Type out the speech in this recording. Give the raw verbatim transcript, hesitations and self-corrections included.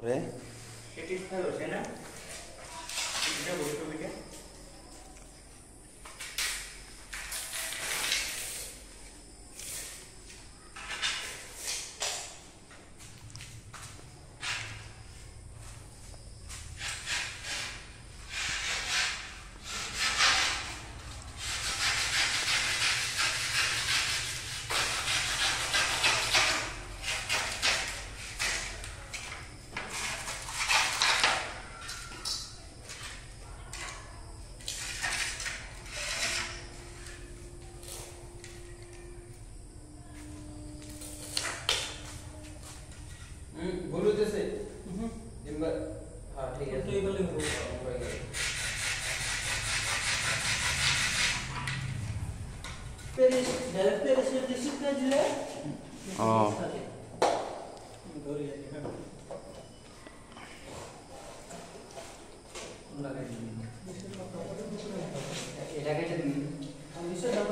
রে সেটিসফাই হচ্ছে না এটা বলতে হবে बोलो जैसे नंबर हाँ ठीक है तो ये वाले हो गया तेरे डायरेक्ट तेरे से दिस का जो है हां गोरी है लगा दी এটা কেটে দিন আমি সে